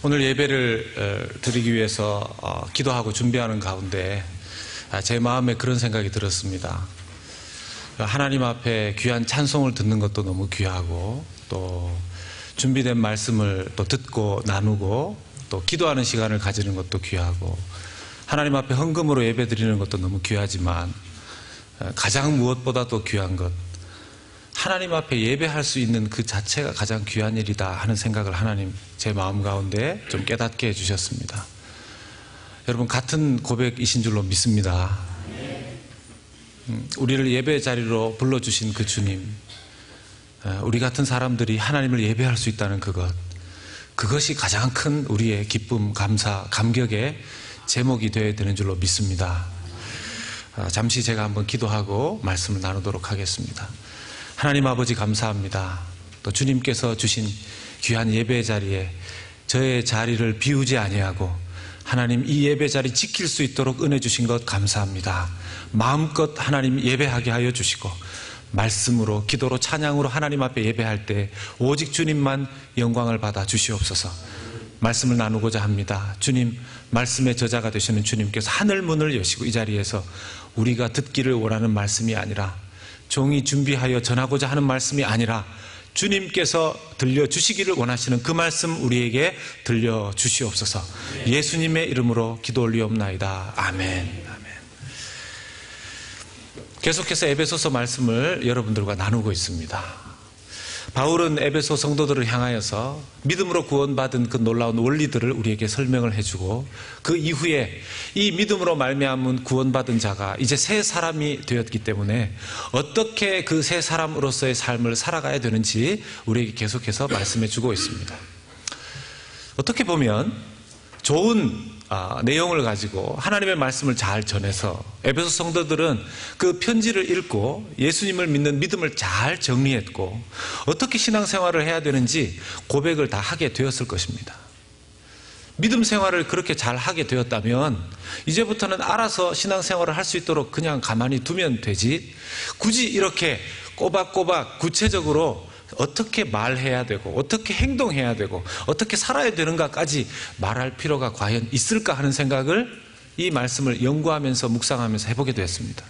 오늘 예배를 드리기 위해서 기도하고 준비하는 가운데 제 마음에 그런 생각이 들었습니다. 하나님 앞에 귀한 찬송을 듣는 것도 너무 귀하고, 또 준비된 말씀을 또 듣고 나누고, 또 기도하는 시간을 가지는 것도 귀하고, 하나님 앞에 헌금으로 예배 드리는 것도 너무 귀하지만 가장 무엇보다도 귀한 것, 하나님 앞에 예배할 수 있는 그 자체가 가장 귀한 일이다 하는 생각을 하나님 제 마음 가운데 좀 깨닫게 해주셨습니다. 여러분, 같은 고백이신 줄로 믿습니다. 우리를 예배 자리로 불러주신 그 주님, 우리 같은 사람들이 하나님을 예배할 수 있다는 그것이 가장 큰 우리의 기쁨, 감사, 감격의 제목이 되어야 되는 줄로 믿습니다. 잠시 제가 한번 기도하고 말씀을 나누도록 하겠습니다. 하나님 아버지, 감사합니다. 또 주님께서 주신 귀한 예배 자리에 저의 자리를 비우지 아니하고 하나님 이 예배 자리 지킬 수 있도록 은혜 주신 것 감사합니다. 마음껏 하나님 예배하게 하여 주시고, 말씀으로, 기도로, 찬양으로 하나님 앞에 예배할 때 오직 주님만 영광을 받아 주시옵소서. 말씀을 나누고자 합니다. 주님, 말씀의 저자가 되시는 주님께서 하늘 문을 여시고 이 자리에서 우리가 듣기를 원하는 말씀이 아니라, 종이 준비하여 전하고자 하는 말씀이 아니라 주님께서 들려주시기를 원하시는 그 말씀 우리에게 들려주시옵소서. 예수님의 이름으로 기도 올리옵나이다. 아멘. 계속해서 에베소서 말씀을 여러분들과 나누고 있습니다. 바울은 에베소 성도들을 향하여서 믿음으로 구원받은 그 놀라운 원리들을 우리에게 설명을 해주고, 그 이후에 이 믿음으로 말미암은 구원받은 자가 이제 새 사람이 되었기 때문에 어떻게 그 새 사람으로서의 삶을 살아가야 되는지 우리에게 계속해서 말씀해 주고 있습니다. 어떻게 보면 좋은 내용을 가지고 하나님의 말씀을 잘 전해서 에베소 성도들은 그 편지를 읽고 예수님을 믿는 믿음을 잘 정리했고, 어떻게 신앙생활을 해야 되는지 고백을 다 하게 되었을 것입니다. 믿음 생활을 그렇게 잘 하게 되었다면 이제부터는 알아서 신앙생활을 할 수 있도록 그냥 가만히 두면 되지, 굳이 이렇게 꼬박꼬박 구체적으로 어떻게 말해야 되고 어떻게 행동해야 되고 어떻게 살아야 되는가까지 말할 필요가 과연 있을까 하는 생각을 이 말씀을 연구하면서 묵상하면서 해보게 되었습니다.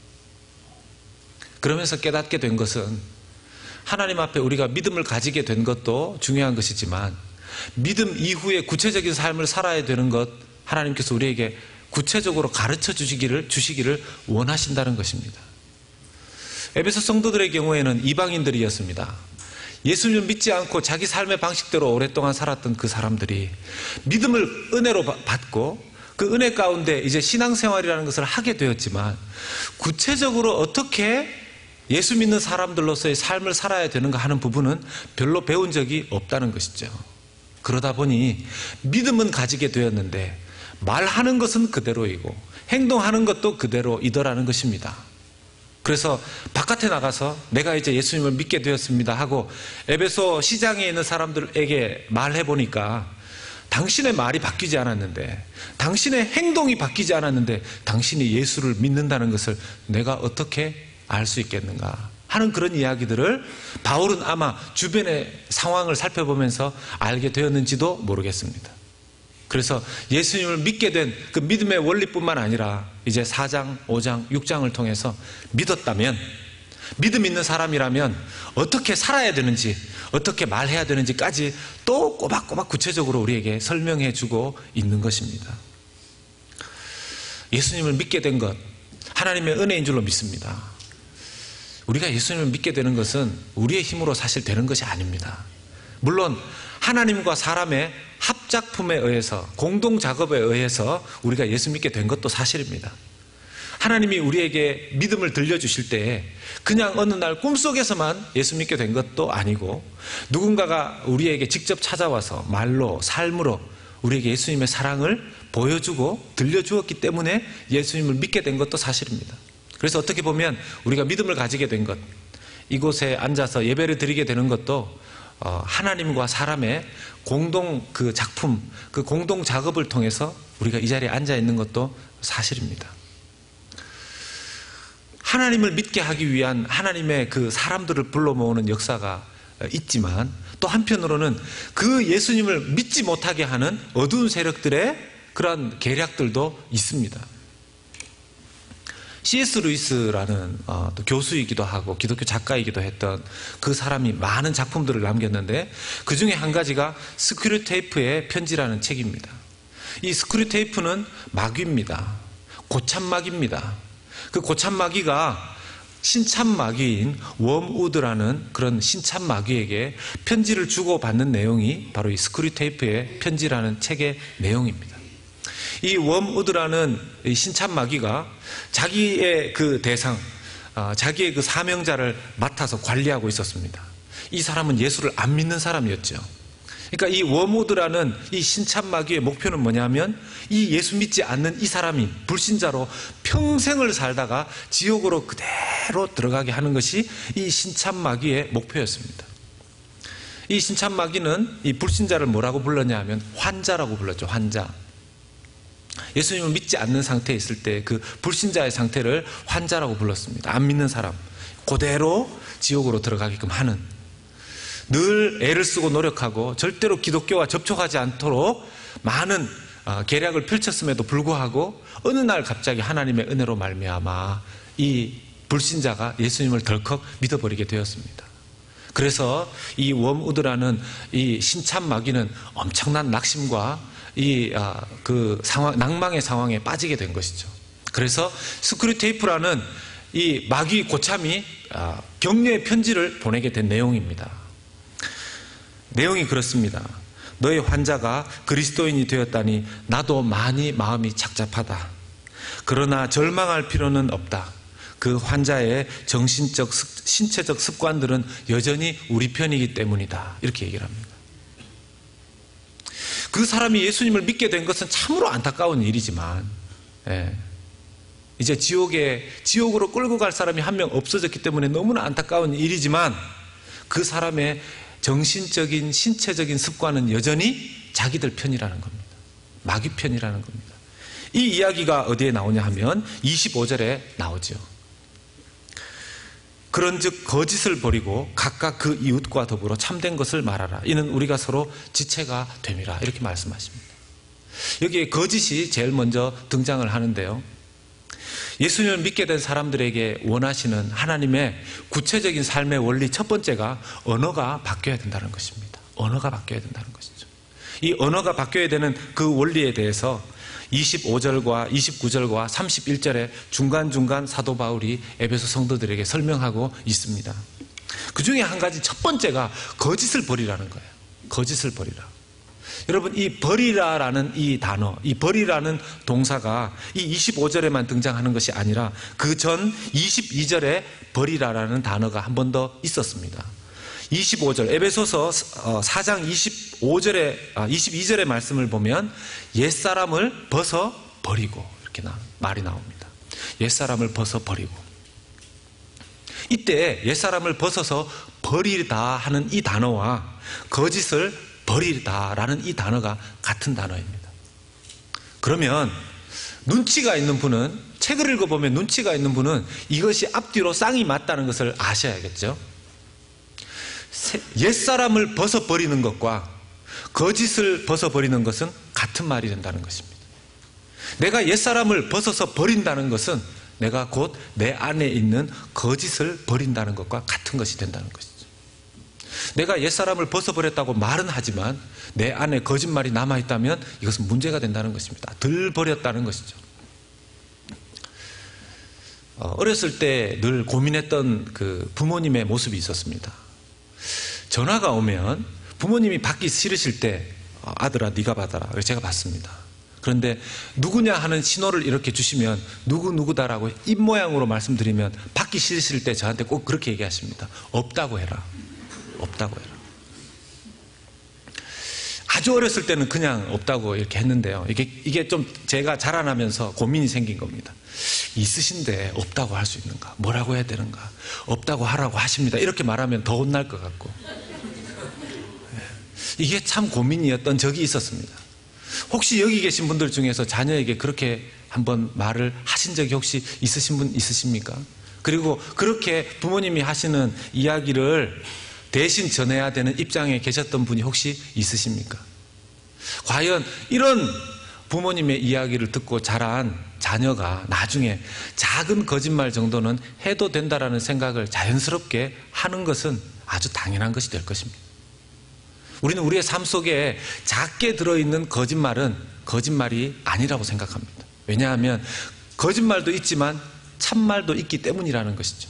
그러면서 깨닫게 된 것은, 하나님 앞에 우리가 믿음을 가지게 된 것도 중요한 것이지만 믿음 이후에 구체적인 삶을 살아야 되는 것, 하나님께서 우리에게 구체적으로 가르쳐 주시기를 원하신다는 것입니다. 에베소 성도들의 경우에는 이방인들이었습니다. 예수님을 믿지 않고 자기 삶의 방식대로 오랫동안 살았던 그 사람들이 믿음을 은혜로 받고 그 은혜 가운데 이제 신앙생활이라는 것을 하게 되었지만, 구체적으로 어떻게 예수 믿는 사람들로서의 삶을 살아야 되는가 하는 부분은 별로 배운 적이 없다는 것이죠. 그러다 보니 믿음은 가지게 되었는데 말하는 것은 그대로이고 행동하는 것도 그대로이더라는 것입니다. 그래서 바깥에 나가서 내가 이제 예수님을 믿게 되었습니다 하고 에베소 시장에 있는 사람들에게 말해보니까, 당신의 말이 바뀌지 않았는데, 당신의 행동이 바뀌지 않았는데 당신이 예수를 믿는다는 것을 내가 어떻게 알 수 있겠는가 하는 그런 이야기들을 바울은 아마 주변의 상황을 살펴보면서 알게 되었는지도 모르겠습니다. 그래서 예수님을 믿게 된 그 믿음의 원리뿐만 아니라 이제 4장, 5장, 6장을 통해서 믿었다면, 믿음 있는 사람이라면 어떻게 살아야 되는지, 어떻게 말해야 되는지까지 또 꼬박꼬박 구체적으로 우리에게 설명해 주고 있는 것입니다. 예수님을 믿게 된 것, 하나님의 은혜인 줄로 믿습니다. 우리가 예수님을 믿게 되는 것은 우리의 힘으로 사실 되는 것이 아닙니다. 물론 하나님과 사람의 합작품에 의해서, 공동작업에 의해서 우리가 예수 믿게 된 것도 사실입니다. 하나님이 우리에게 믿음을 들려주실 때 그냥 어느 날 꿈속에서만 예수 믿게 된 것도 아니고, 누군가가 우리에게 직접 찾아와서 말로, 삶으로 우리에게 예수님의 사랑을 보여주고 들려주었기 때문에 예수님을 믿게 된 것도 사실입니다. 그래서 어떻게 보면 우리가 믿음을 가지게 된 것, 이곳에 앉아서 예배를 드리게 되는 것도 하나님과 사람의 공동 그 작품, 그 공동 작업을 통해서 우리가 이 자리에 앉아 있는 것도 사실입니다. 하나님을 믿게 하기 위한 하나님의 그 사람들을 불러 모으는 역사가 있지만, 또 한편으로는 그 예수님을 믿지 못하게 하는 어두운 세력들의 그러한 계략들도 있습니다. C.S. 루이스라는 또 교수이기도 하고 기독교 작가이기도 했던 그 사람이 많은 작품들을 남겼는데 그 중에 한 가지가 스크류테이프의 편지라는 책입니다. 이 스크류테이프는 마귀입니다. 고참마귀입니다. 그 고참마귀가 신참마귀인 웜우드라는 그런 신참마귀에게 편지를 주고받는 내용이 바로 이 스크류테이프의 편지라는 책의 내용입니다. 이 웜우드라는 신참마귀가 자기의 그 대상, 자기의 그 사명자를 맡아서 관리하고 있었습니다. 이 사람은 예수를 안 믿는 사람이었죠. 그러니까 이 웜우드라는 이 신참마귀의 목표는 뭐냐면 이 예수 믿지 않는 이 사람이 불신자로 평생을 살다가 지옥으로 그대로 들어가게 하는 것이 이 신참마귀의 목표였습니다. 이 신참마귀는 이 불신자를 뭐라고 불렀냐 하면 환자라고 불렀죠. 환자. 예수님을 믿지 않는 상태에 있을 때 그 불신자의 상태를 환자라고 불렀습니다. 안 믿는 사람, 그대로 지옥으로 들어가게끔 하는, 늘 애를 쓰고 노력하고 절대로 기독교와 접촉하지 않도록 많은 계략을 펼쳤음에도 불구하고 어느 날 갑자기 하나님의 은혜로 말미암아 이 불신자가 예수님을 덜컥 믿어버리게 되었습니다. 그래서 이 웜우드라는 이 신참마귀는 엄청난 낙심과 그 상황, 낭망의 상황에 빠지게 된 것이죠. 그래서 스크류테이프라는 이 마귀 고참이 격려의 편지를 보내게 된 내용입니다. 내용이 그렇습니다. 너의 환자가 그리스도인이 되었다니 나도 많이 마음이 착잡하다. 그러나 절망할 필요는 없다. 그 환자의 정신적, 신체적 습관들은 여전히 우리 편이기 때문이다. 이렇게 얘기를 합니다. 그 사람이 예수님을 믿게 된 것은 참으로 안타까운 일이지만, 이제 지옥으로 끌고 갈 사람이 한 명 없어졌기 때문에 너무나 안타까운 일이지만, 그 사람의 정신적인, 신체적인 습관은 여전히 자기들 편이라는 겁니다. 마귀 편이라는 겁니다. 이 이야기가 어디에 나오냐 하면 25절에 나오죠. 그런즉 거짓을 버리고 각각 그 이웃과 더불어 참된 것을 말하라. 이는 우리가 서로 지체가 됨이라. 이렇게 말씀하십니다. 여기에 거짓이 제일 먼저 등장을 하는데요. 예수님을 믿게 된 사람들에게 원하시는 하나님의 구체적인 삶의 원리 첫 번째가 언어가 바뀌어야 된다는 것입니다. 언어가 바뀌어야 된다는 것이죠. 이 언어가 바뀌어야 되는 그 원리에 대해서 25절과 29절과 31절에 중간중간 사도 바울이 에베소 성도들에게 설명하고 있습니다. 그 중에 한 가지 첫 번째가 거짓을 버리라는 거예요. 거짓을 버리라. 여러분, 이 버리라라는 이 단어, 이 버리라는 동사가 이 25절에만 등장하는 것이 아니라 그 전 22절에 버리라라는 단어가 한 번 더 있었습니다. 25절, 에베소서 4장 22절의 말씀을 보면 옛사람을 벗어 버리고 이렇게 말이 나옵니다. 옛사람을 벗어 버리고. 이때 옛사람을 벗어서 버리다 하는 이 단어와 거짓을 버리다라는 이 단어가 같은 단어입니다. 그러면 눈치가 있는 분은, 책을 읽어보면 눈치가 있는 분은 이것이 앞뒤로 쌍이 맞다는 것을 아셔야겠죠. 옛사람을 벗어버리는 것과 거짓을 벗어버리는 것은 같은 말이 된다는 것입니다. 내가 옛사람을 벗어서 버린다는 것은 내가 곧 내 안에 있는 거짓을 버린다는 것과 같은 것이 된다는 것이죠. 내가 옛사람을 벗어버렸다고 말은 하지만 내 안에 거짓말이 남아있다면 이것은 문제가 된다는 것입니다. 덜 버렸다는 것이죠. 어렸을 때 늘 고민했던 그 부모님의 모습이 있었습니다. 전화가 오면 부모님이 받기 싫으실 때 아들아 네가 받아라. 그래서 제가 받습니다. 그런데 누구냐 하는 신호를 이렇게 주시면 누구누구다라고 입모양으로 말씀드리면 받기 싫으실 때 저한테 꼭 그렇게 얘기하십니다. 없다고 해라. 없다고 해라. 아주 어렸을 때는 그냥 없다고 이렇게 했는데요. 이게 좀 제가 자라나면서 고민이 생긴 겁니다. 있으신데 없다고 할 수 있는가? 뭐라고 해야 되는가? 없다고 하라고 하십니다. 이렇게 말하면 더 혼날 것 같고. 이게 참 고민이었던 적이 있었습니다. 혹시 여기 계신 분들 중에서 자녀에게 그렇게 한번 말을 하신 적이 혹시 있으신 분 있으십니까? 그리고 그렇게 부모님이 하시는 이야기를 대신 전해야 되는 입장에 계셨던 분이 혹시 있으십니까? 과연 이런 부모님의 이야기를 듣고 자란 자녀가 나중에 작은 거짓말 정도는 해도 된다라는 생각을 자연스럽게 하는 것은 아주 당연한 것이 될 것입니다. 우리는 우리의 삶 속에 작게 들어있는 거짓말은 거짓말이 아니라고 생각합니다. 왜냐하면 거짓말도 있지만 참말도 있기 때문이라는 것이죠.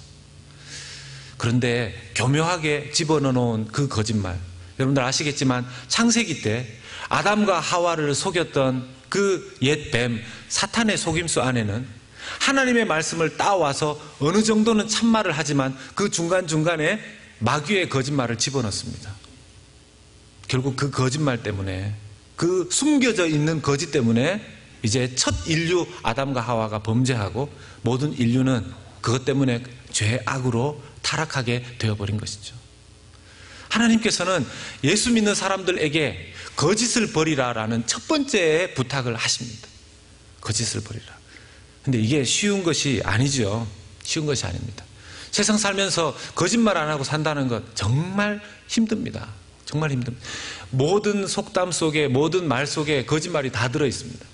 그런데 교묘하게 집어넣어놓은 그 거짓말, 여러분들 아시겠지만 창세기 때 아담과 하와를 속였던 그 옛 뱀 사탄의 속임수 안에는 하나님의 말씀을 따와서 어느 정도는 참말을 하지만 그 중간중간에 마귀의 거짓말을 집어넣습니다. 결국 그 거짓말 때문에, 그 숨겨져 있는 거짓 때문에 이제 첫 인류 아담과 하와가 범죄하고 모든 인류는 그것 때문에 죄악으로 타락하게 되어버린 것이죠. 하나님께서는 예수 믿는 사람들에게 거짓을 버리라라는 첫 번째 부탁을 하십니다. 거짓을 버리라. 근데 이게 쉬운 것이 아니죠. 쉬운 것이 아닙니다. 세상 살면서 거짓말 안 하고 산다는 것 정말 힘듭니다. 정말 힘듭니다. 모든 속담 속에, 모든 말 속에 거짓말이 다 들어 있습니다.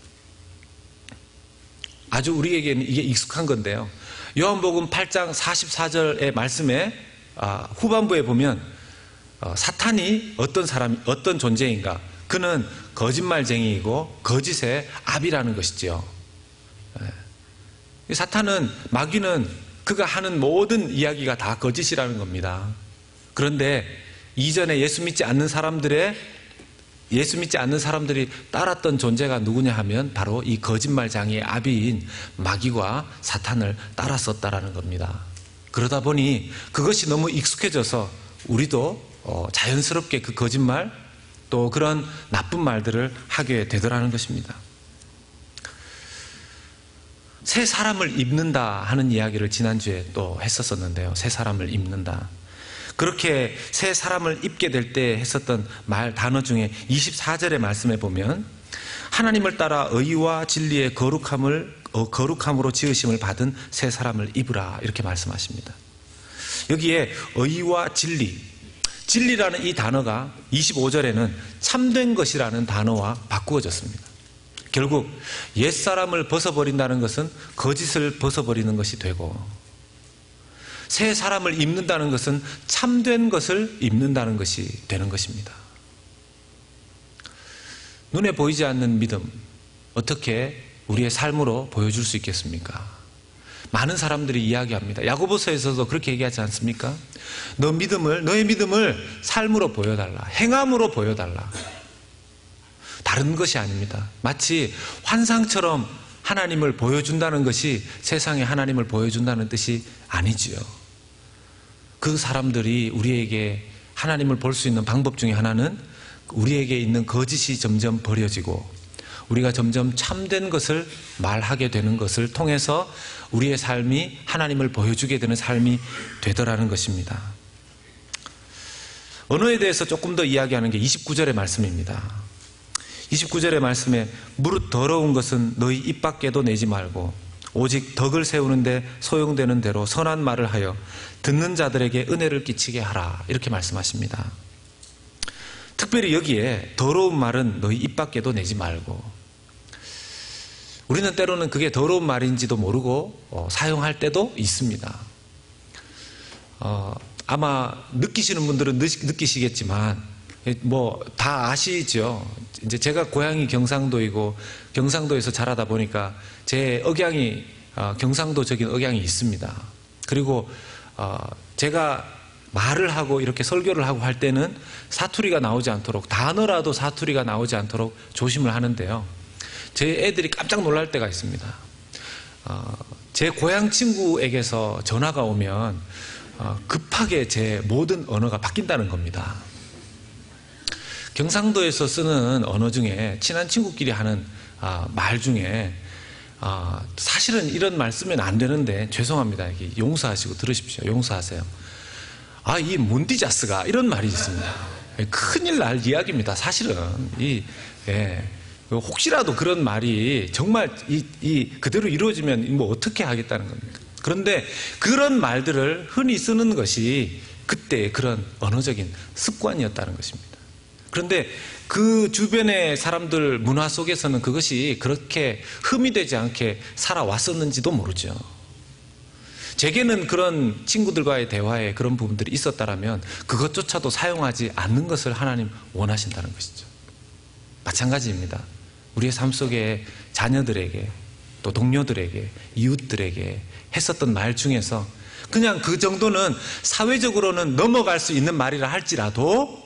아주 우리에게는 이게 익숙한 건데요. 요한복음 8장 44절의 말씀에 후반부에 보면 사탄이 어떤 사람, 어떤 존재인가? 그는 거짓말쟁이이고 거짓의 아비라는 것이죠. 사탄은, 마귀는 그가 하는 모든 이야기가 다 거짓이라는 겁니다. 그런데 이전에 예수 믿지 않는 사람들이 따랐던 존재가 누구냐 하면 바로 이 거짓말장이의 아비인 마귀와 사탄을 따랐었다라는 겁니다. 그러다 보니 그것이 너무 익숙해져서 우리도 자연스럽게 그 거짓말 또 그런 나쁜 말들을 하게 되더라는 것입니다. 새 사람을 입는다 하는 이야기를 지난주에 또 했었었는데요. 새 사람을 입는다. 그렇게 새 사람을 입게 될 때 했었던 단어 중에 24절의 말씀에 보면 하나님을 따라 의와 진리의 거룩함으로 지으심을 받은 새 사람을 입으라 이렇게 말씀하십니다. 여기에 의와 진리라는 이 단어가 25절에는 참된 것이라는 단어와 바꾸어졌습니다. 결국 옛사람을 벗어버린다는 것은 거짓을 벗어버리는 것이 되고, 새 사람을 입는다는 것은 참된 것을 입는다는 것이 되는 것입니다. 눈에 보이지 않는 믿음, 어떻게 우리의 삶으로 보여줄 수 있겠습니까? 많은 사람들이 이야기합니다. 야고보서에서도 그렇게 얘기하지 않습니까? 너의 믿음을 삶으로 보여달라. 행함으로 보여달라. 다른 것이 아닙니다. 마치 환상처럼 하나님을 보여준다는 것이 세상에 하나님을 보여준다는 뜻이 아니지요. 그 사람들이 우리에게 하나님을 볼 수 있는 방법 중에 하나는 우리에게 있는 거짓이 점점 버려지고 우리가 점점 참된 것을 말하게 되는 것을 통해서 우리의 삶이 하나님을 보여주게 되는 삶이 되더라는 것입니다. 언어에 대해서 조금 더 이야기하는 게 29절의 말씀입니다. 29절의 말씀에 무릇 더러운 것은 너희 입 밖에도 내지 말고 오직 덕을 세우는데 소용되는 대로 선한 말을 하여 듣는 자들에게 은혜를 끼치게 하라 이렇게 말씀하십니다. 특별히 여기에 더러운 말은 너희 입 밖에도 내지 말고, 우리는 때로는 그게 더러운 말인지도 모르고 사용할 때도 있습니다. 아마 느끼시는 분들은 느끼시겠지만 다 아시죠. 이제 제가 고향이 경상도이고 경상도에서 자라다 보니까 제 억양이 경상도적인 억양이 있습니다. 그리고 제가 말을 하고 이렇게 설교를 하고 할 때는 사투리가 나오지 않도록, 단어라도 사투리가 나오지 않도록 조심을 하는데요. 제 애들이 깜짝 놀랄 때가 있습니다. 제 고향 친구에게서 전화가 오면 급하게 제 모든 언어가 바뀐다는 겁니다. 경상도에서 쓰는 언어 중에 친한 친구끼리 하는 말 중에 사실은 이런 말 쓰면 안 되는데 죄송합니다. 용서하시고 들으십시오. 용서하세요. 이 몬디자스가 이런 말이 있습니다. 큰일 날 이야기입니다. 사실은 혹시라도 그런 말이 정말 그대로 이루어지면 어떻게 하겠다는 겁니까? 그런데 그런 말들을 흔히 쓰는 것이 그때의 그런 언어적인 습관이었다는 것입니다. 그런데 그 주변의 사람들 문화 속에서는 그것이 그렇게 흠이 되지 않게 살아왔었는지도 모르죠. 제게는 그런 친구들과의 대화에 그런 부분들이 있었다면 그것조차도 사용하지 않는 것을 하나님 원하신다는 것이죠. 마찬가지입니다. 우리의 삶 속에 자녀들에게 또 동료들에게 이웃들에게 했었던 말 중에서 그냥 그 정도는 사회적으로는 넘어갈 수 있는 말이라 할지라도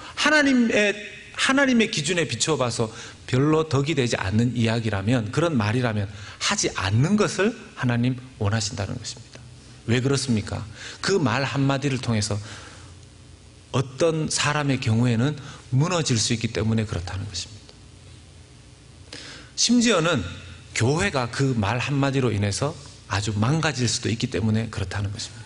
하나님의 기준에 비추어 봐서 별로 덕이 되지 않는 이야기라면, 그런 말이라면 하지 않는 것을 하나님 원하신다는 것입니다. 왜 그렇습니까? 그 말 한마디를 통해서 어떤 사람의 경우에는 무너질 수 있기 때문에 그렇다는 것입니다. 심지어는 교회가 그 말 한마디로 인해서 아주 망가질 수도 있기 때문에 그렇다는 것입니다.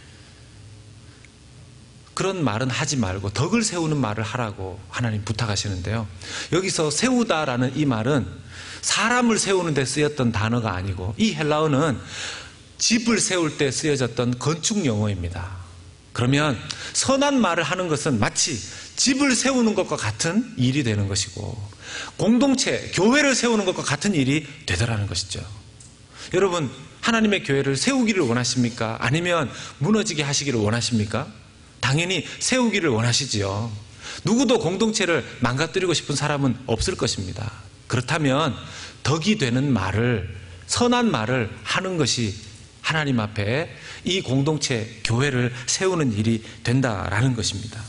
그런 말은 하지 말고 덕을 세우는 말을 하라고 하나님 부탁하시는데요. 여기서 세우다라는 이 말은 사람을 세우는 데 쓰였던 단어가 아니고, 이 헬라어는 집을 세울 때 쓰여졌던 건축 용어입니다. 그러면 선한 말을 하는 것은 마치 집을 세우는 것과 같은 일이 되는 것이고, 공동체, 교회를 세우는 것과 같은 일이 되더라는 것이죠. 여러분, 하나님의 교회를 세우기를 원하십니까? 아니면 무너지게 하시기를 원하십니까? 당연히 세우기를 원하시지요. 누구도 공동체를 망가뜨리고 싶은 사람은 없을 것입니다. 그렇다면 덕이 되는 말을, 선한 말을 하는 것이 하나님 앞에 이 공동체, 교회를 세우는 일이 된다라는 것입니다.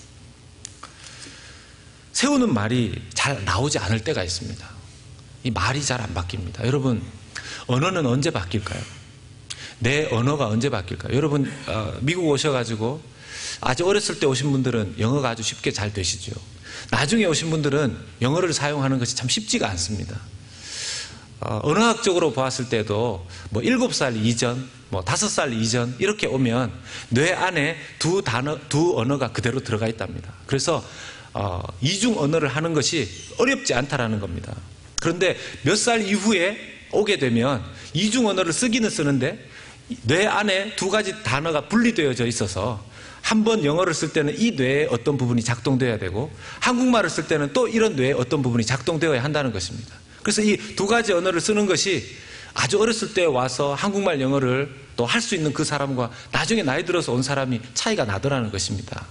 세우는 말이 잘 나오지 않을 때가 있습니다. 이 말이 잘 안 바뀝니다. 여러분, 언어는 언제 바뀔까요? 내 언어가 언제 바뀔까요? 여러분, 미국 오셔가지고 아주 어렸을 때 오신 분들은 영어가 아주 쉽게 잘 되시죠. 나중에 오신 분들은 영어를 사용하는 것이 참 쉽지가 않습니다. 언어학적으로 보았을 때도 7살 이전, 5살 이전 이렇게 오면 뇌 안에 두 언어가 그대로 들어가 있답니다. 그래서 이중 언어를 하는 것이 어렵지 않다라는 겁니다. 그런데 몇 살 이후에 오게 되면 이중 언어를 쓰기는 쓰는데 뇌 안에 두 가지 단어가 분리되어져 있어서 한 번 영어를 쓸 때는 이 뇌의 어떤 부분이 작동되어야 되고, 한국말을 쓸 때는 또 이런 뇌의 어떤 부분이 작동되어야 한다는 것입니다. 그래서 이 두 가지 언어를 쓰는 것이 아주 어렸을 때 와서 한국말, 영어를 또 할 수 있는 그 사람과 나중에 나이 들어서 온 사람이 차이가 나더라는 것입니다.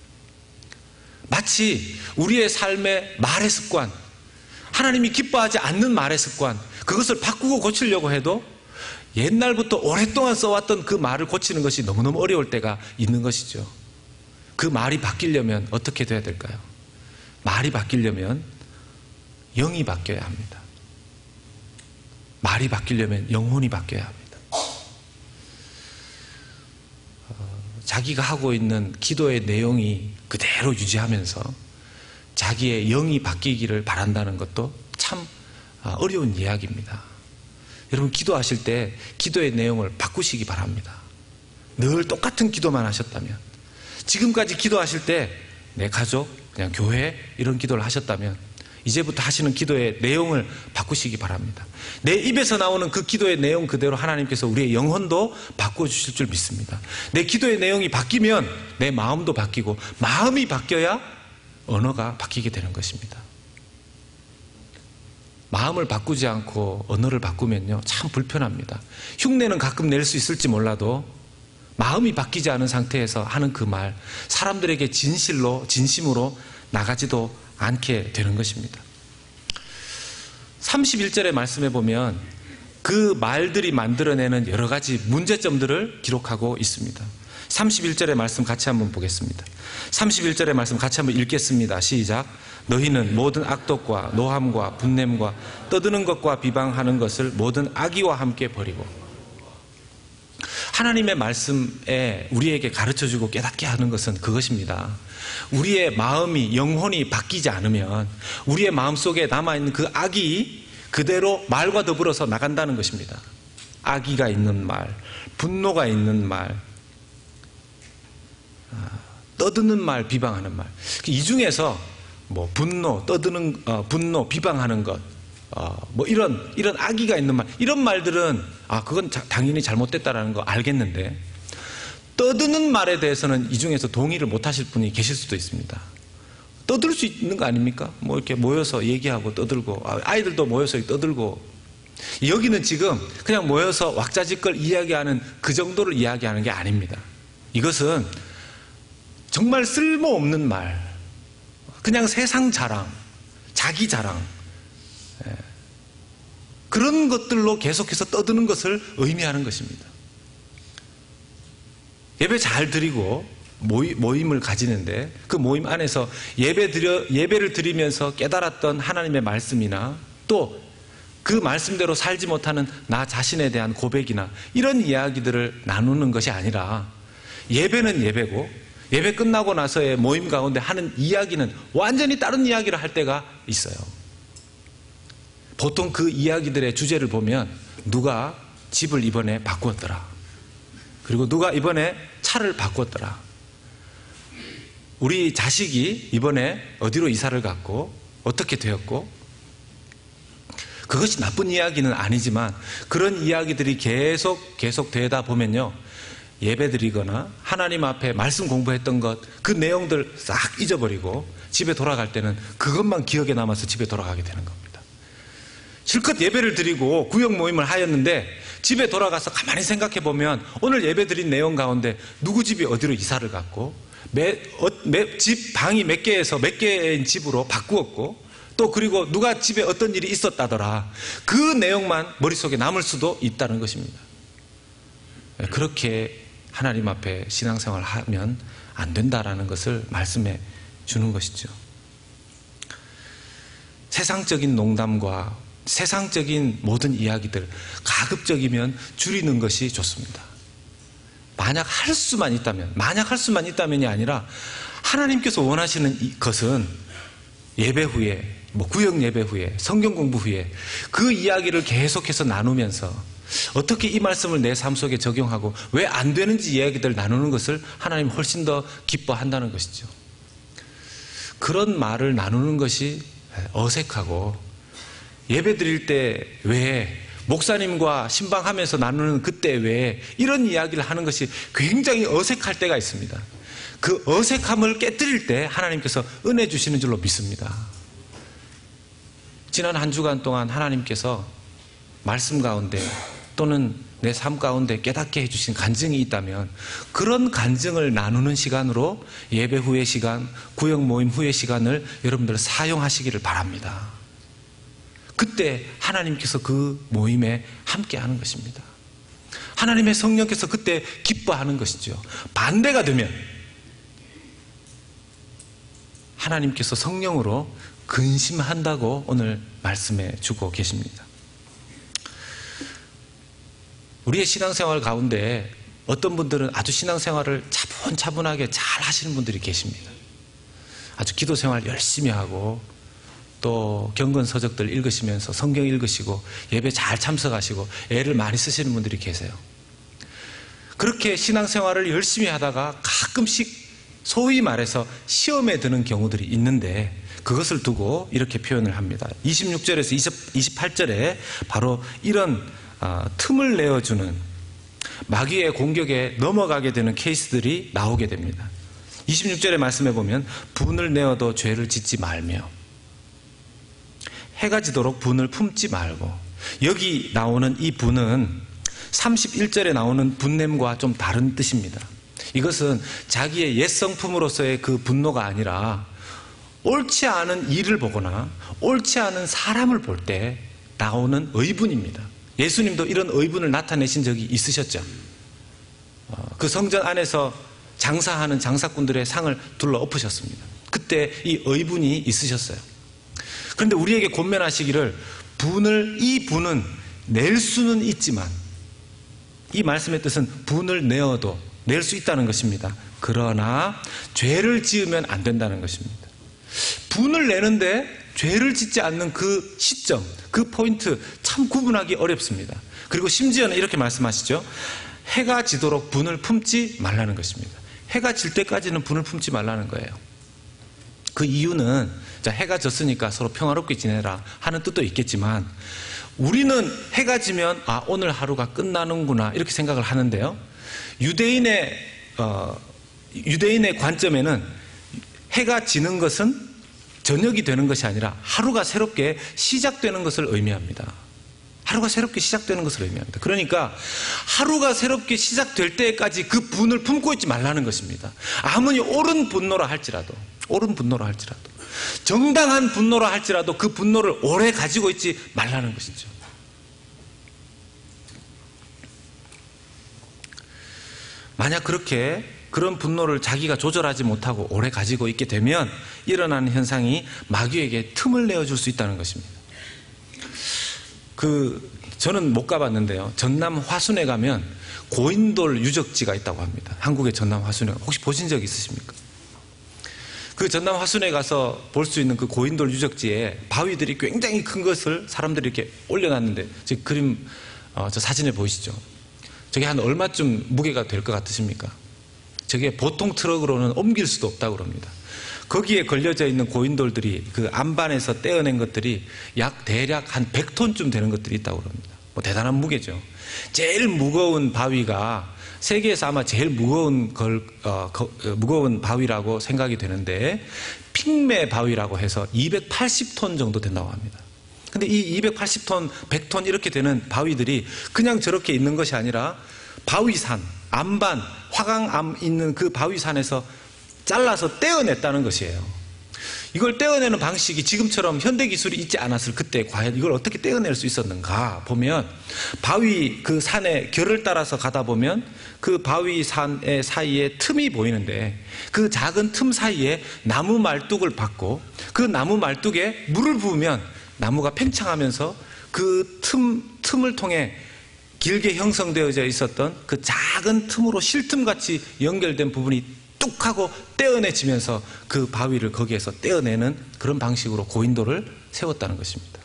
마치 우리의 삶의 말의 습관, 하나님이 기뻐하지 않는 말의 습관, 그것을 바꾸고 고치려고 해도 옛날부터 오랫동안 써왔던 그 말을 고치는 것이 너무너무 어려울 때가 있는 것이죠. 그 말이 바뀌려면 어떻게 돼야 될까요? 말이 바뀌려면 영이 바뀌어야 합니다. 말이 바뀌려면 영혼이 바뀌어야 합니다. 자기가 하고 있는 기도의 내용이 그대로 유지하면서 자기의 영이 바뀌기를 바란다는 것도 참 어려운 이야기입니다. 여러분, 기도하실 때 기도의 내용을 바꾸시기 바랍니다. 늘 똑같은 기도만 하셨다면, 지금까지 기도하실 때 내 가족, 그냥 교회 이런 기도를 하셨다면 이제부터 하시는 기도의 내용을 바꾸시기 바랍니다. 내 입에서 나오는 그 기도의 내용 그대로 하나님께서 우리의 영혼도 바꿔주실 줄 믿습니다. 내 기도의 내용이 바뀌면 내 마음도 바뀌고, 마음이 바뀌어야 언어가 바뀌게 되는 것입니다. 마음을 바꾸지 않고 언어를 바꾸면요, 참 불편합니다. 흉내는 가끔 낼 수 있을지 몰라도 마음이 바뀌지 않은 상태에서 하는 그 말, 사람들에게 진심으로 나가지도 않게 되는 것입니다. 31절의 말씀에 보면 그 말들이 만들어내는 여러 가지 문제점들을 기록하고 있습니다. 31절의 말씀 같이 한번 보겠습니다. 31절의 말씀 같이 한번 읽겠습니다. 시작. 너희는 모든 악독과 노함과 분냄과 떠드는 것과 비방하는 것을 모든 악의와 함께 버리고. 하나님의 말씀에 우리에게 가르쳐주고 깨닫게 하는 것은 그것입니다. 우리의 마음이, 영혼이 바뀌지 않으면 우리의 마음속에 남아있는 그 악이 그대로 말과 더불어서 나간다는 것입니다. 악의가 있는 말, 분노가 있는 말, 떠드는 말, 비방하는 말. 이 중에서 분노, 분노, 비방하는 것, 이런 악의가 있는 말, 이런 말들은 그건 당연히 잘못됐다라는 거 알겠는데, 떠드는 말에 대해서는 이 중에서 동의를 못 하실 분이 계실 수도 있습니다. 떠들 수 있는 거 아닙니까? 뭐 이렇게 모여서 얘기하고 떠들고, 아이들도 모여서 떠들고. 여기는 지금 그냥 모여서 왁자지껄 이야기하는 그 정도를 이야기하는 게 아닙니다. 이것은 정말 쓸모없는 말, 그냥 세상 자랑, 자기 자랑, 그런 것들로 계속해서 떠드는 것을 의미하는 것입니다. 예배 잘 드리고 모임을 가지는데 그 모임 안에서 예배를 드리면서 깨달았던 하나님의 말씀이나 또 그 말씀대로 살지 못하는 나 자신에 대한 고백이나 이런 이야기들을 나누는 것이 아니라 예배는 예배고 예배 끝나고 나서의 모임 가운데 하는 이야기는 완전히 다른 이야기를 할 때가 있어요. 보통 그 이야기들의 주제를 보면 누가 집을 이번에 바꾸었더라, 그리고 누가 이번에 차를 바꾸었더라, 우리 자식이 이번에 어디로 이사를 갔고 어떻게 되었고. 그것이 나쁜 이야기는 아니지만 그런 이야기들이 계속 되다 보면요, 예배 드리거나 하나님 앞에 말씀 공부했던 것, 그 내용들 싹 잊어버리고 집에 돌아갈 때는 그것만 기억에 남아서 집에 돌아가게 되는 겁니다. 실컷 예배를 드리고 구역 모임을 하였는데 집에 돌아가서 가만히 생각해 보면 오늘 예배 드린 내용 가운데 누구 집이 어디로 이사를 갔고 집 방이 몇 개에서 몇 개의 집으로 바꾸었고 또 그리고 누가 집에 어떤 일이 있었다더라, 그 내용만 머릿속에 남을 수도 있다는 것입니다. 그렇게 하나님 앞에 신앙생활을 하면 안 된다라는 것을 말씀해 주는 것이죠. 세상적인 농담과 세상적인 모든 이야기들 가급적이면 줄이는 것이 좋습니다. 만약 할 수만 있다면이 아니라 하나님께서 원하시는 것은 예배 후에, 구역 예배 후에, 성경 공부 후에 그 이야기를 계속해서 나누면서 어떻게 이 말씀을 내 삶 속에 적용하고 왜 안 되는지 이야기들을 나누는 것을 하나님 훨씬 더 기뻐한다는 것이죠. 그런 말을 나누는 것이 어색하고 예배 드릴 때 왜 목사님과 신방하면서 나누는 그때 왜 이런 이야기를 하는 것이 굉장히 어색할 때가 있습니다. 그 어색함을 깨뜨릴 때 하나님께서 은혜 주시는 줄로 믿습니다. 지난 한 주간 동안 하나님께서 말씀 가운데 또는 내 삶 가운데 깨닫게 해주신 간증이 있다면 그런 간증을 나누는 시간으로 예배 후의 시간, 구역 모임 후의 시간을 여러분들 사용하시기를 바랍니다. 그때 하나님께서 그 모임에 함께 하는 것입니다. 하나님의 성령께서 그때 기뻐하는 것이죠. 반대가 되면 하나님께서 성령으로 근심한다고 오늘 말씀해 주고 계십니다. 우리의 신앙생활 가운데 어떤 분들은 아주 신앙생활을 차분차분하게 잘 하시는 분들이 계십니다. 아주 기도생활 열심히 하고 또 경건서적들 읽으시면서 성경 읽으시고 예배 잘 참석하시고 애를 많이 쓰시는 분들이 계세요. 그렇게 신앙생활을 열심히 하다가 가끔씩 소위 말해서 시험에 드는 경우들이 있는데 그것을 두고 이렇게 표현을 합니다. 26절에서 28절에 바로 이런 틈을 내어주는 마귀의 공격에 넘어가게 되는 케이스들이 나오게 됩니다. 26절의 말씀에 보면 분을 내어도 죄를 짓지 말며 해가 지도록 분을 품지 말고, 여기 나오는 이 분은 31절에 나오는 분냄과 좀 다른 뜻입니다. 이것은 자기의 옛 성품으로서의 그 분노가 아니라 옳지 않은 일을 보거나 옳지 않은 사람을 볼 때 나오는 의분입니다. 예수님도 이런 의분을 나타내신 적이 있으셨죠. 그 성전 안에서 장사하는 장사꾼들의 상을 둘러 엎으셨습니다. 그때 이 의분이 있으셨어요. 그런데 우리에게 권면하시기를 이 분은 낼 수는 있지만, 이 말씀의 뜻은 분을 내어도 낼 수 있다는 것입니다. 그러나 죄를 지으면 안 된다는 것입니다. 분을 내는데 죄를 짓지 않는 그 시점, 그 포인트 참 구분하기 어렵습니다. 그리고 심지어는 이렇게 말씀하시죠. 해가 지도록 분을 품지 말라는 것입니다. 해가 질 때까지는 분을 품지 말라는 거예요. 그 이유는 해가 졌으니까 서로 평화롭게 지내라 하는 뜻도 있겠지만, 우리는 해가 지면 오늘 하루가 끝나는구나 이렇게 생각을 하는데요, 유대인의 유대인의 관점에는 해가 지는 것은 저녁이 되는 것이 아니라 하루가 새롭게 시작되는 것을 의미합니다. 하루가 새롭게 시작되는 것을 의미합니다. 그러니까 하루가 새롭게 시작될 때까지 그 분을 품고 있지 말라는 것입니다. 아무리 옳은 분노라 할지라도, 정당한 분노라 할지라도 그 분노를 오래 가지고 있지 말라는 것이죠. 만약 그런 분노를 자기가 조절하지 못하고 오래 가지고 있게 되면 일어나는 현상이 마귀에게 틈을 내어줄 수 있다는 것입니다. 저는 못 가봤는데요. 전남 화순에 가면 고인돌 유적지가 있다고 합니다. 한국의 전남 화순에 혹시 보신 적 있으십니까? 그 전남 화순에 가서 볼 수 있는 그 고인돌 유적지에 바위들이 굉장히 큰 것을 사람들이 이렇게 올려놨는데, 지금 그림 저 사진에 보이시죠? 저게 한 얼마쯤 무게가 될 것 같으십니까? 저게 보통 트럭으로는 옮길 수도 없다고 그럽니다. 거기에 걸려져 있는 고인돌들이 그 안반에서 떼어낸 것들이 대략 한 100톤쯤 되는 것들이 있다고 그럽니다. 뭐 대단한 무게죠. 제일 무거운 바위가 세계에서 아마 제일 무거운 바위라고 생각이 되는데, 핑메 바위라고 해서 280톤 정도 된다고 합니다. 근데 이 280톤, 100톤 이렇게 되는 바위들이 그냥 저렇게 있는 것이 아니라 바위산, 안반, 화강암 있는 그 바위산에서 잘라서 떼어냈다는 것이에요. 이걸 떼어내는 방식이 지금처럼 현대기술이 있지 않았을 그때 과연 이걸 어떻게 떼어낼 수 있었는가 보면, 바위 그 산의 결을 따라서 가다 보면 그 바위산의 사이에 틈이 보이는데, 그 작은 틈 사이에 나무 말뚝을 박고 그 나무 말뚝에 물을 부으면 나무가 팽창하면서 그 틈을 통해 길게 형성되어져 있었던 그 작은 틈으로 실틈같이 연결된 부분이 뚝 하고 떼어내지면서 그 바위를 거기에서 떼어내는 그런 방식으로 고인돌을 세웠다는 것입니다.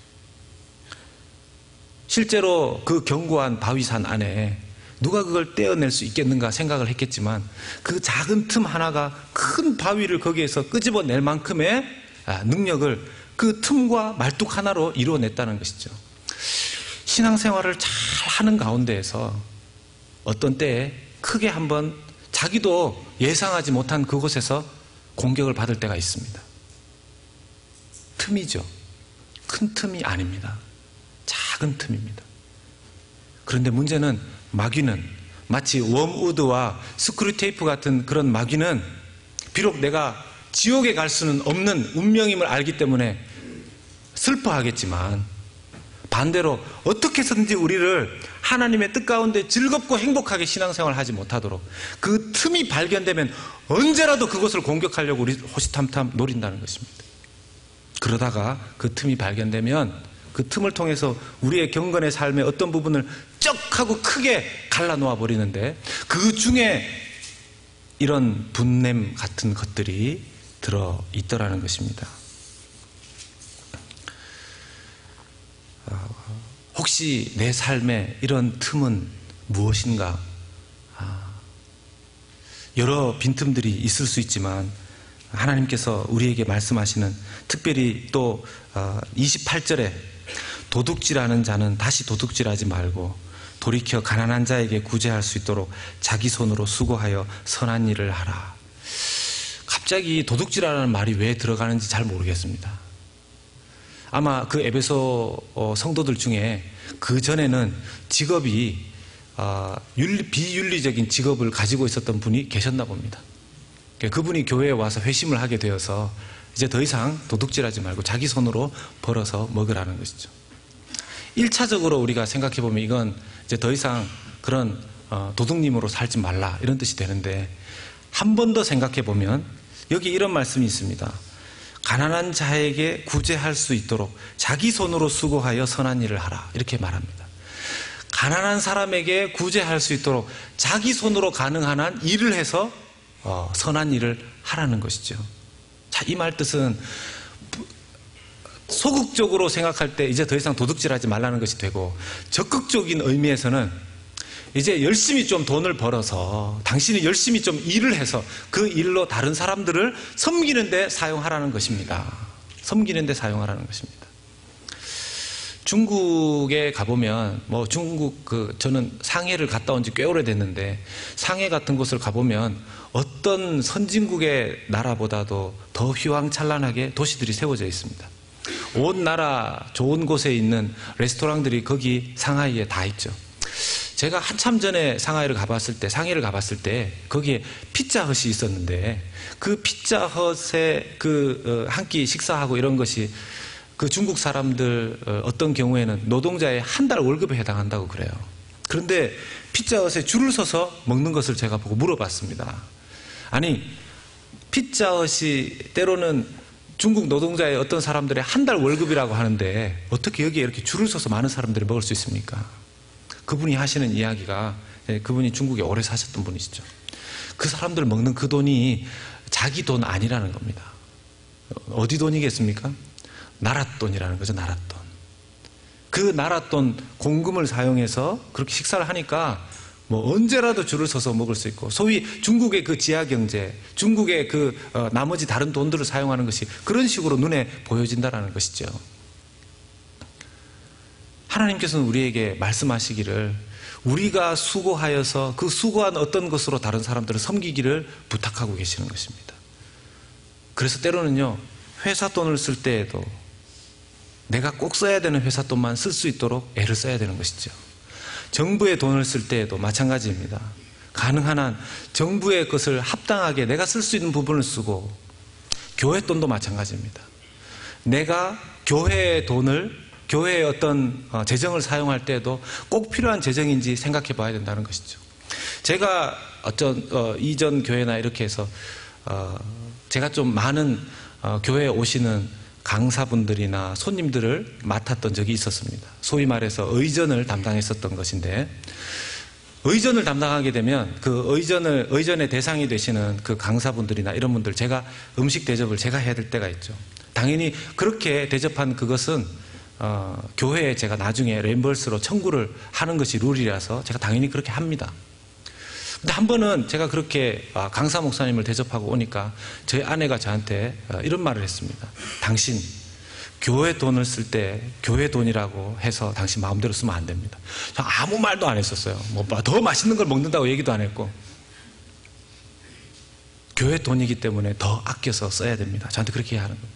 실제로 그 견고한 바위산 안에 누가 그걸 떼어낼 수 있겠는가 생각을 했겠지만, 그 작은 틈 하나가 큰 바위를 거기에서 끄집어낼 만큼의 능력을 그 틈과 말뚝 하나로 이루어냈다는 것이죠. 신앙생활을 잘 하는 가운데에서 어떤 때에 크게 한번 자기도 예상하지 못한 그곳에서 공격을 받을 때가 있습니다. 틈이죠. 큰 틈이 아닙니다. 작은 틈입니다. 그런데 문제는 마귀는 마치 웜우드와 스크류테이프 같은 그런 마귀는 비록 내가 지옥에 갈 수는 없는 운명임을 알기 때문에 슬퍼하겠지만, 반대로 어떻게 해서든지 우리를 하나님의 뜻 가운데 즐겁고 행복하게 신앙생활을 하지 못하도록 그 틈이 발견되면 언제라도 그것을 공격하려고 우리 호시탐탐 노린다는 것입니다. 그러다가 그 틈이 발견되면 그 틈을 통해서 우리의 경건의 삶의 어떤 부분을 쩍 하고 크게 갈라놓아 버리는데, 그 중에 이런 분냄 같은 것들이 들어있더라는 것입니다. 혹시 내 삶에 이런 틈은 무엇인가? 여러 빈틈들이 있을 수 있지만 하나님께서 우리에게 말씀하시는, 특별히 또 28절에 도둑질하는 자는 다시 도둑질하지 말고 돌이켜 가난한 자에게 구제할 수 있도록 자기 손으로 수고하여 선한 일을 하라. 갑자기 도둑질하라는 말이 왜 들어가는지 잘 모르겠습니다. 아마 그 에베소 성도들 중에 그 전에는 직업이 비윤리적인 직업을 가지고 있었던 분이 계셨나 봅니다. 그분이 교회에 와서 회심을 하게 되어서 이제 더 이상 도둑질하지 말고 자기 손으로 벌어서 먹으라는 것이죠. 1차적으로 우리가 생각해 보면 이건 이제 더 이상 그런 도둑님으로 살지 말라, 이런 뜻이 되는데, 한 번 더 생각해 보면 여기 이런 말씀이 있습니다. 가난한 자에게 구제할 수 있도록 자기 손으로 수고하여 선한 일을 하라, 이렇게 말합니다. 가난한 사람에게 구제할 수 있도록 자기 손으로 가능한 한 일을 해서 선한 일을 하라는 것이죠. 자, 이 말 뜻은 소극적으로 생각할 때 이제 더 이상 도둑질하지 말라는 것이 되고, 적극적인 의미에서는 이제 열심히 좀 돈을 벌어서 당신이 열심히 좀 일을 해서 그 일로 다른 사람들을 섬기는 데 사용하라는 것입니다. 섬기는 데 사용하라는 것입니다. 중국에 가보면 뭐 중국 저는 상해를 갔다 온 지 꽤 오래됐는데 상해 같은 곳을 가보면 어떤 선진국의 나라보다도 더 휘황찬란하게 도시들이 세워져 있습니다. 온 나라 좋은 곳에 있는 레스토랑들이 거기 상하이에 다 있죠. 제가 한참 전에 상해를 가봤을 때 거기에 피자헛이 있었는데 그 피자헛에 한 끼 식사하고 이런 것이 그 중국 사람들 어떤 경우에는 노동자의 한 달 월급에 해당한다고 그래요. 그런데 피자헛에 줄을 서서 먹는 것을 제가 보고 물어봤습니다. 아니, 피자헛이 때로는 중국 노동자의 어떤 사람들의 한 달 월급이라고 하는데 어떻게 여기에 이렇게 줄을 서서 많은 사람들이 먹을 수 있습니까? 그분이 하시는 이야기가, 그분이 중국에 오래 사셨던 분이시죠. 그 사람들 먹는 그 돈이 자기 돈 아니라는 겁니다. 어디 돈이겠습니까? 나랏돈이라는 거죠. 나랏돈. 그 나랏돈 공금을 사용해서 그렇게 식사를 하니까 뭐 언제라도 줄을 서서 먹을 수 있고, 소위 중국의 그 지하경제, 중국의 나머지 다른 돈들을 사용하는 것이 그런 식으로 눈에 보여진다는 것이죠. 하나님께서는 우리에게 말씀하시기를 우리가 수고하여서 그 수고한 어떤 것으로 다른 사람들을 섬기기를 부탁하고 계시는 것입니다. 그래서 때로는요, 회사 돈을 쓸 때에도 내가 꼭 써야 되는 회사 돈만 쓸 수 있도록 애를 써야 되는 것이죠. 정부의 돈을 쓸 때에도 마찬가지입니다. 가능한 한 정부의 것을 합당하게 내가 쓸 수 있는 부분을 쓰고, 교회 돈도 마찬가지입니다. 내가 교회의 돈을, 교회의 어떤 재정을 사용할 때에도 꼭 필요한 재정인지 생각해 봐야 된다는 것이죠. 제가 이전 교회나 이렇게 해서 제가 좀 많은 교회에 오시는 강사분들이나 손님들을 맡았던 적이 있었습니다. 소위 말해서 의전을 담당했었던 것인데, 의전을 담당하게 되면 그 의전의 대상이 되시는 그 강사분들이나 이런 분들, 제가 음식 대접을 제가 해야 될 때가 있죠. 당연히 그렇게 대접한 그것은 교회에 제가 나중에 레임버스로 청구를 하는 것이 룰이라서 제가 당연히 그렇게 합니다. 근데 한 번은 제가 그렇게 강사 목사님을 대접하고 오니까 저희 아내가 저한테 이런 말을 했습니다. 당신 교회 돈을 쓸 때 교회 돈이라고 해서 당신 마음대로 쓰면 안 됩니다. 저 아무 말도 안 했었어요. 뭐 더 맛있는 걸 먹는다고 얘기도 안 했고, 교회 돈이기 때문에 더 아껴서 써야 됩니다. 저한테 그렇게 하는 겁니다.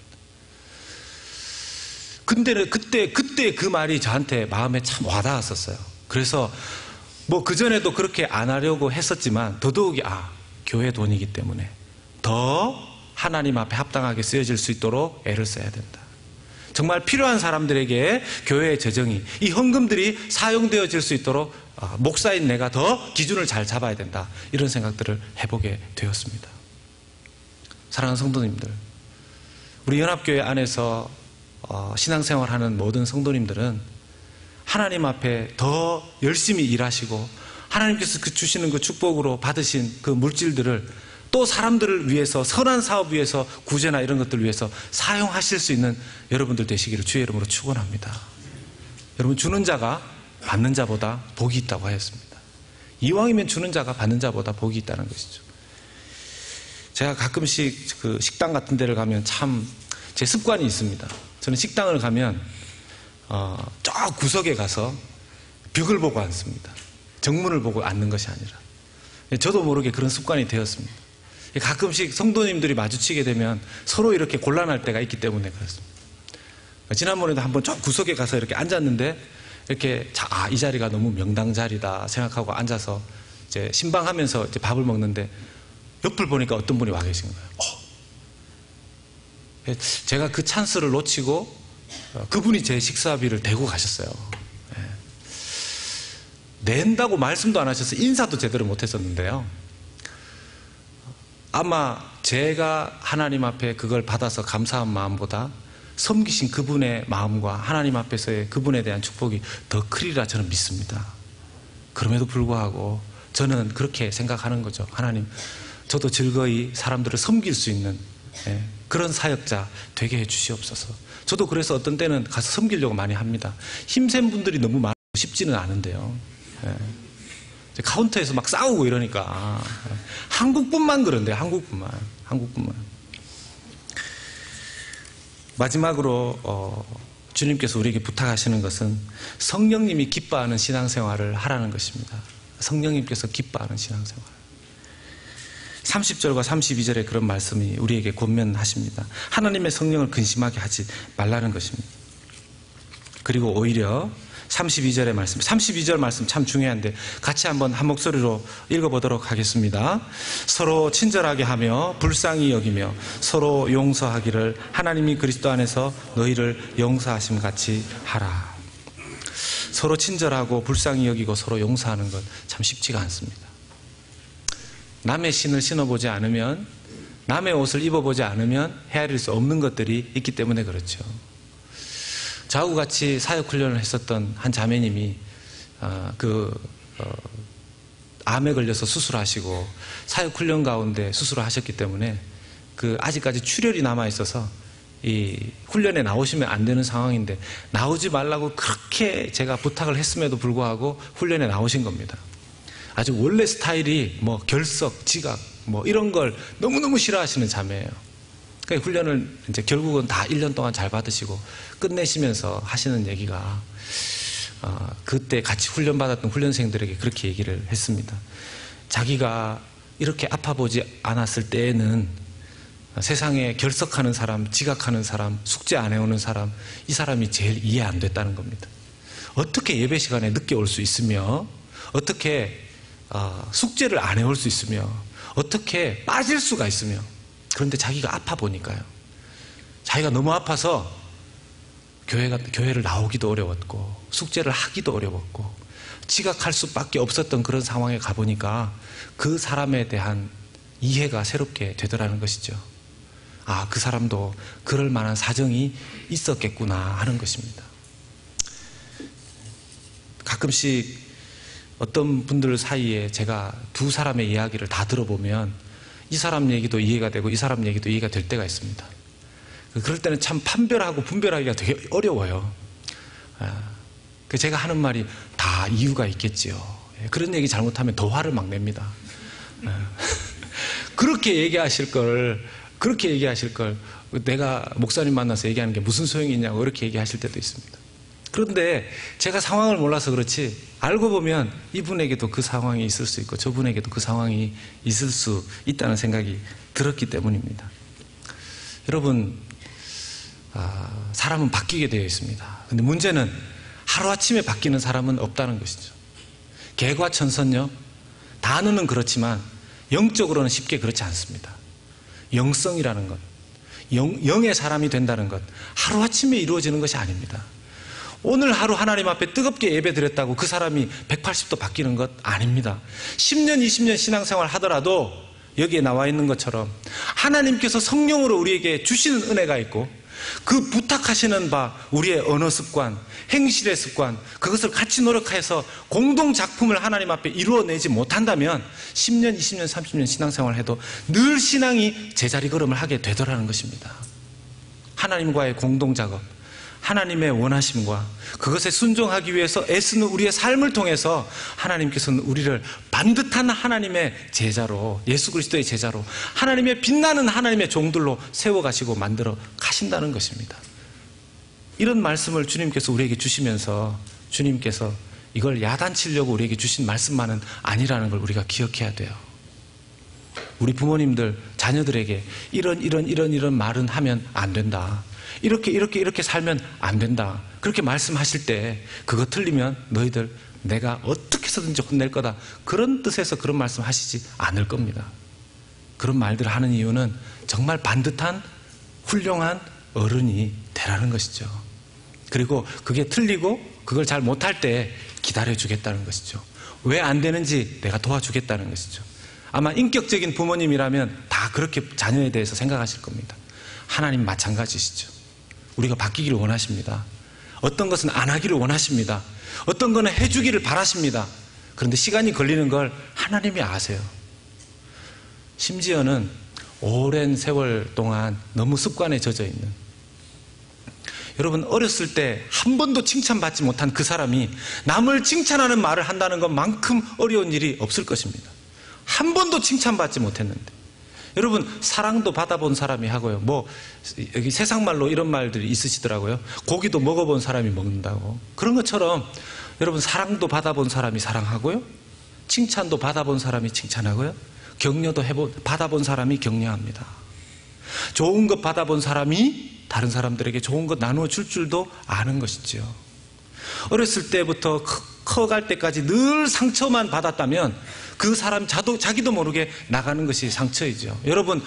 근데 그때 그 말이 저한테 마음에 참 와닿았었어요. 그래서 뭐 그전에도 그렇게 안 하려고 했었지만 더더욱이 교회 돈이기 때문에 더 하나님 앞에 합당하게 쓰여질 수 있도록 애를 써야 된다. 정말 필요한 사람들에게 교회의 재정이, 이 헌금들이 사용되어질 수 있도록 목사인 내가 더 기준을 잘 잡아야 된다. 이런 생각들을 해보게 되었습니다. 사랑하는 성도님들, 우리 연합교회 안에서 신앙생활하는 모든 성도님들은 하나님 앞에 더 열심히 일하시고, 하나님께서 주시는 그 축복으로 받으신 그 물질들을 또 사람들을 위해서, 선한 사업 위해서, 구제나 이런 것들을 위해서 사용하실 수 있는 여러분들 되시기를 주의 이름으로 축원합니다. 여러분, 주는 자가 받는 자보다 복이 있다고 하였습니다. 이왕이면 주는 자가 받는 자보다 복이 있다는 것이죠. 제가 가끔씩 그 식당 같은 데를 가면 참 제 습관이 있습니다. 저는 식당을 가면 저 구석에 가서 벽을 보고 앉습니다. 정문을 보고 앉는 것이 아니라. 저도 모르게 그런 습관이 되었습니다. 가끔씩 성도님들이 마주치게 되면 서로 이렇게 곤란할 때가 있기 때문에 그렇습니다. 지난번에도 한번 저 구석에 가서 이렇게 앉았는데, 이렇게 이 자리가 너무 명당 자리다 생각하고 앉아서 이제 신방하면서 이제 밥을 먹는데, 옆을 보니까 어떤 분이 와 계신 거예요. 제가 그 찬스를 놓치고 그분이 제 식사비를 대고 가셨어요. 낸다고 말씀도 안 하셔서 인사도 제대로 못 했었는데요. 아마 제가 하나님 앞에 그걸 받아서 감사한 마음보다 섬기신 그분의 마음과 하나님 앞에서의 그분에 대한 축복이 더 크리라 저는 믿습니다. 그럼에도 불구하고 저는 그렇게 생각하는 거죠. 하나님, 저도 즐거이 사람들을 섬길 수 있는 그런 사역자 되게 해주시옵소서. 저도 그래서 어떤 때는 가서 섬기려고 많이 합니다. 힘센 분들이 너무 많고 쉽지는 않은데요. 카운터에서 막 싸우고 이러니까. 한국뿐만 그런데, 한국뿐만. 마지막으로 주님께서 우리에게 부탁하시는 것은 성령님이 기뻐하는 신앙생활을 하라는 것입니다. 성령님께서 기뻐하는 신앙생활. 30절과 32절에 그런 말씀이 우리에게 권면하십니다. 하나님의 성령을 근심하게 하지 말라는 것입니다. 그리고 오히려 32절의 말씀, 32절 말씀 참 중요한데 같이 한번 한 목소리로 읽어보도록 하겠습니다. 서로 친절하게 하며 불쌍히 여기며 서로 용서하기를 하나님이 그리스도 안에서 너희를 용서하심 같이 하라. 서로 친절하고 불쌍히 여기고 서로 용서하는 것 참 쉽지가 않습니다. 남의 신을 신어보지 않으면, 남의 옷을 입어보지 않으면 헤아릴 수 없는 것들이 있기 때문에 그렇죠. 저하고 같이 사역훈련을 했었던 한 자매님이 암에 걸려서 수술하시고 사역훈련 가운데 수술을 하셨기 때문에 아직까지 출혈이 남아있어서 이 훈련에 나오시면 안 되는 상황인데 나오지 말라고 그렇게 제가 부탁을 했음에도 불구하고 훈련에 나오신 겁니다. 아주 원래 스타일이 뭐 결석, 지각 뭐 이런 걸 너무너무 싫어하시는 자매예요. 그러니까 훈련을 이제 결국은 다 1년 동안 잘 받으시고 끝내시면서 하시는 얘기가 그때 같이 훈련받았던 훈련생들에게 그렇게 얘기를 했습니다. 자기가 이렇게 아파보지 않았을 때에는 세상에 결석하는 사람, 지각하는 사람, 숙제 안 해오는 사람, 이 사람이 제일 이해 안 됐다는 겁니다. 어떻게 예배 시간에 늦게 올 수 있으며 어떻게 숙제를 안 해올 수 있으며 어떻게 빠질 수가 있으며 그런데 자기가 아파 보니까요. 자기가 너무 아파서 교회를 나오기도 어려웠고 숙제를 하기도 어려웠고 지각할 수밖에 없었던 그런 상황에 가보니까 그 사람에 대한 이해가 새롭게 되더라는 것이죠. 아, 그 사람도 그럴 만한 사정이 있었겠구나 하는 것입니다. 가끔씩 어떤 분들 사이에 제가 두 사람의 이야기를 다 들어보면 이 사람 얘기도 이해가 되고 이 사람 얘기도 이해가 될 때가 있습니다. 그럴 때는 참 판별하고 분별하기가 되게 어려워요. 제가 하는 말이 다 이유가 있겠지요. 그런 얘기 잘못하면 더 화를 막 냅니다. 그렇게 얘기하실 걸 내가 목사님 만나서 얘기하는 게 무슨 소용이 있냐고 그렇게 얘기하실 때도 있습니다. 그런데 제가 상황을 몰라서 그렇지 알고 보면 이분에게도 그 상황이 있을 수 있고 저분에게도 그 상황이 있을 수 있다는 생각이 들었기 때문입니다. 여러분, 사람은 바뀌게 되어 있습니다. 근데 문제는 하루아침에 바뀌는 사람은 없다는 것이죠. 개과천선요. 단어는 그렇지만 영적으로는 쉽게 그렇지 않습니다. 영성이라는 것, 영의 사람이 된다는 것 하루아침에 이루어지는 것이 아닙니다. 오늘 하루 하나님 앞에 뜨겁게 예배 드렸다고 그 사람이 180도 바뀌는 것 아닙니다. 10년, 20년 신앙생활 하더라도 여기에 나와 있는 것처럼 하나님께서 성령으로 우리에게 주시는 은혜가 있고 그 부탁하시는 바 우리의 언어 습관, 행실의 습관 그것을 같이 노력해서 공동 작품을 하나님 앞에 이루어내지 못한다면 10년, 20년, 30년 신앙생활을 해도 늘 신앙이 제자리 걸음을 하게 되더라는 것입니다. 하나님과의 공동 작업, 하나님의 원하심과 그것에 순종하기 위해서 애쓰는 우리의 삶을 통해서 하나님께서는 우리를 반듯한 하나님의 제자로, 예수 그리스도의 제자로, 하나님의 빛나는 하나님의 종들로 세워가시고 만들어 가신다는 것입니다. 이런 말씀을 주님께서 우리에게 주시면서 주님께서 이걸 야단치려고 우리에게 주신 말씀만은 아니라는 걸 우리가 기억해야 돼요. 우리 부모님들 자녀들에게 이런 말은 하면 안 된다. 이렇게 살면 안 된다. 그렇게 말씀하실 때 그거 틀리면 너희들 내가 어떻게 해서든지 혼낼 거다. 그런 뜻에서 그런 말씀 하시지 않을 겁니다. 그런 말들을 하는 이유는 정말 반듯한 훌륭한 어른이 되라는 것이죠. 그리고 그게 틀리고 그걸 잘 못할 때 기다려주겠다는 것이죠. 왜 안 되는지 내가 도와주겠다는 것이죠. 아마 인격적인 부모님이라면 다 그렇게 자녀에 대해서 생각하실 겁니다. 하나님 마찬가지시죠. 우리가 바뀌기를 원하십니다. 어떤 것은 안 하기를 원하십니다. 어떤 것은 해주기를 바라십니다. 그런데 시간이 걸리는 걸 하나님이 아세요. 심지어는 오랜 세월 동안 너무 습관에 젖어 있는, 여러분 어렸을 때 한 번도 칭찬받지 못한 그 사람이 남을 칭찬하는 말을 한다는 것만큼 어려운 일이 없을 것입니다. 한 번도 칭찬받지 못했는데 여러분, 사랑도 받아본 사람이 하고요. 여기 세상 말로 이런 말들이 있으시더라고요. 고기도 먹어본 사람이 먹는다고. 그런 것처럼 여러분, 사랑도 받아본 사람이 사랑하고요. 칭찬도 받아본 사람이 칭찬하고요. 격려도 받아본 사람이 격려합니다. 좋은 것 받아본 사람이 다른 사람들에게 좋은 것 나누어 줄 줄도 아는 것이죠. 어렸을 때부터 커갈 때까지 늘 상처만 받았다면 그 사람 자기도 모르게 나가는 것이 상처이죠. 여러분,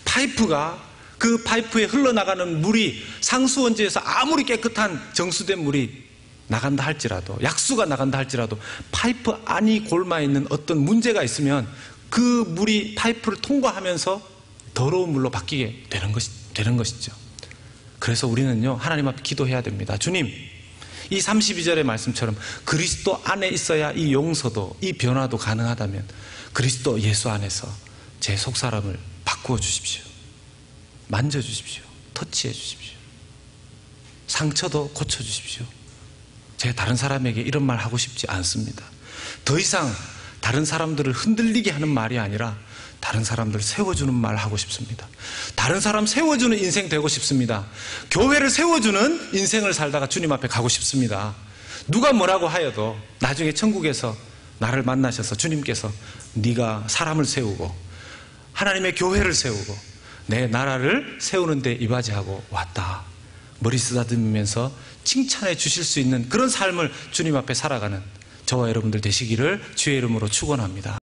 그 파이프에 흘러나가는 물이 상수원지에서 아무리 깨끗한 정수된 물이 나간다 할지라도, 약수가 나간다 할지라도 파이프 안이 골마있는 어떤 문제가 있으면 그 물이 파이프를 통과하면서 더러운 물로 바뀌게 되는 것이죠. 그래서 우리는요, 하나님 앞에 기도해야 됩니다. 주님, 이 32절의 말씀처럼 그리스도 안에 있어야 이 용서도, 이 변화도 가능하다면 그리스도 예수 안에서 제 속사람을 바꾸어 주십시오. 만져주십시오. 터치해 주십시오. 상처도 고쳐주십시오. 제가 다른 사람에게 이런 말 하고 싶지 않습니다. 더 이상 다른 사람들을 흔들리게 하는 말이 아니라 다른 사람들을 세워주는 말 하고 싶습니다. 다른 사람 세워주는 인생 되고 싶습니다. 교회를 세워주는 인생을 살다가 주님 앞에 가고 싶습니다. 누가 뭐라고 하여도 나중에 천국에서 나를 만나셔서 주님께서 네가 사람을 세우고 하나님의 교회를 세우고 내 나라를 세우는 데 이바지하고 왔다. 머리 쓰다듬으면서 칭찬해 주실 수 있는 그런 삶을 주님 앞에 살아가는 저와 여러분들 되시기를 주의 이름으로 축원합니다.